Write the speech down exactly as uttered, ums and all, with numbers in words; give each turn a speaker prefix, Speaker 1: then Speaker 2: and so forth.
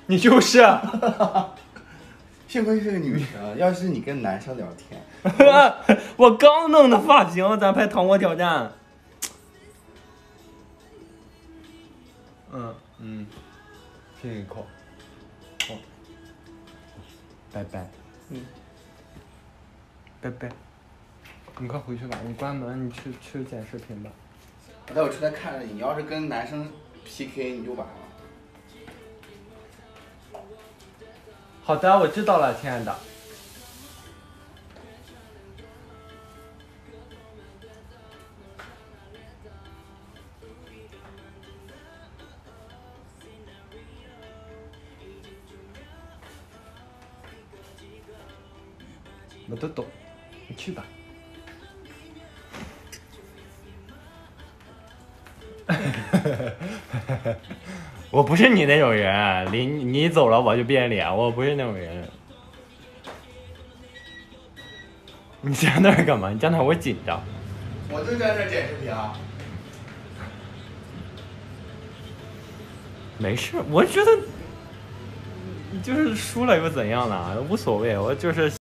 Speaker 1: 你就是。
Speaker 2: 幸亏是个女生，要是你跟男生聊天，
Speaker 1: 我刚弄的发型，咱拍糖果挑战。嗯嗯，亲一口。好，拜拜。嗯，拜拜。你快回去吧，你关门，你去去剪视频吧。
Speaker 2: 我待会出来看着你，你要是跟男生 P K 你就完了。
Speaker 1: 好的，我知道了，亲爱的。我都懂，你去吧。我不是你那种人，你你走了我就变脸，我不是那种人。你站那儿干嘛？你站那儿我紧张。
Speaker 2: 我就在这剪视频啊。
Speaker 1: 没事，我觉得就是输了又怎样呢？无所谓，我就是。